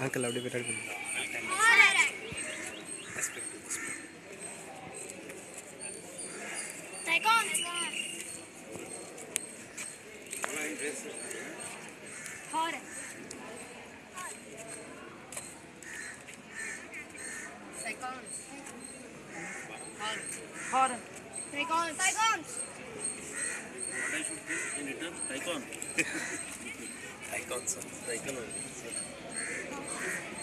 Uncle, how do you Horror. Psychons. Horror. Psychons. Psychons. What I should say in return? Icon. Icons. Icon.